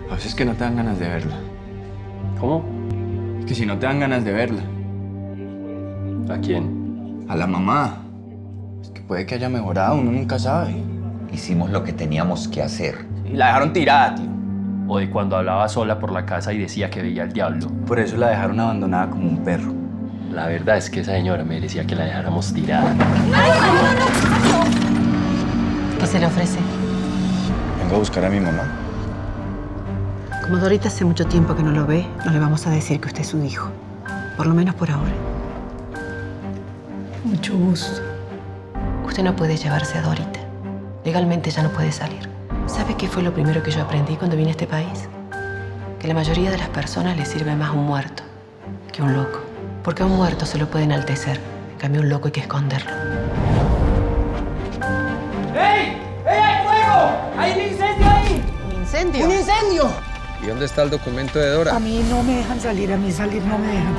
A veces que no te dan ganas de verla. ¿Cómo? Es que si no te dan ganas de verla. ¿A quién? A la mamá. Es que puede que haya mejorado, uno nunca sabe. Hicimos lo que teníamos que hacer. Y la dejaron tirada, tío. O de cuando hablaba sola por la casa y decía que veía al diablo. Por eso la dejaron abandonada como un perro. La verdad es que esa señora merecía que la dejáramos tirada. ¿Qué se le ofrece? Vengo a buscar a mi mamá. Como Dorita hace mucho tiempo que no lo ve, no le vamos a decir que usted es su hijo. Por lo menos por ahora. Mucho gusto. Usted no puede llevarse a Dorita. Legalmente ya no puede salir. ¿Sabe qué fue lo primero que yo aprendí cuando vine a este país? Que la mayoría de las personas les sirve más un muerto que un loco. Porque a un muerto se lo puede enaltecer. En cambio, a un loco hay que esconderlo. ¡Ey! ¡Ey, hay fuego! ¡Hay un incendio ahí! ¿Un incendio? ¡Un incendio! ¿Y dónde está el documento de Dora? A mí no me dejan salir, a mí salir no me dejan.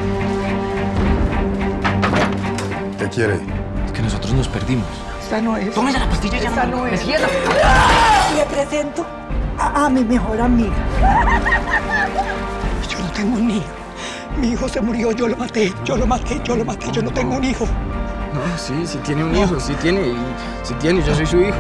¿Qué quiere? Es que nosotros nos perdimos. Esta no es. Tómese la pastilla y ya Esta no no es. cierra. Le presento a mi mejor amiga. Yo no tengo un hijo. Mi hijo se murió, yo lo maté, yo lo maté, yo lo maté. Yo no tengo un hijo. No, sí tiene un hijo, sí tiene, yo soy su hijo.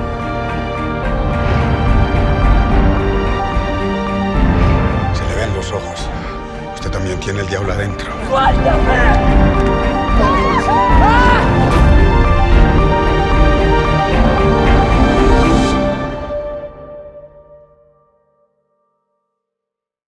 Se le ven los ojos. Usted también tiene el diablo adentro. ¡Suéltame!